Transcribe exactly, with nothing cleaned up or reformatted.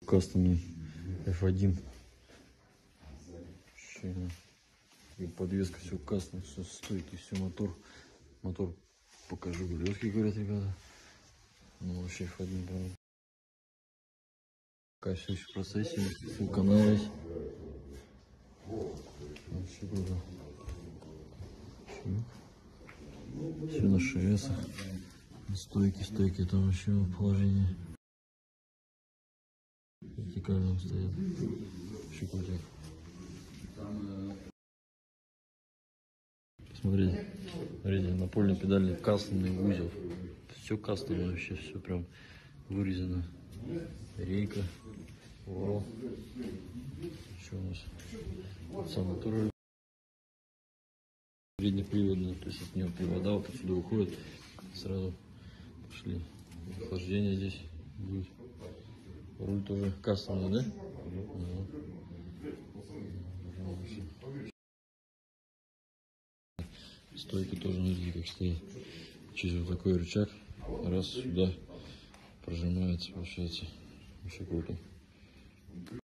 Кастомный эф один. И подвеска все кастом, все стойки, все мотор. Мотор покажу, легкий, говорят ребята. Ну вообще эф один, правда. Пока все еще в процессе, ссылка на весь. Вообще круто. Все на ШС. Стойки, стойки, там вообще в положении. Вертикально стоят. Вообще крутяк. Смотрите, смотрите, напольный педальный кастомный узел. Все кастомное, вообще все прям вырезано. Рейка. О. Что у нас? Сам мотор. Переднеприводный, то есть от него привода вот отсюда уходят. Сразу пошли. Охлаждение здесь будет. Руль тоже кастомный, да? Угу. Стойки тоже, смотрите, как стоит. Через вот такой рычаг, раз сюда прожимается, получается. Вообще круто.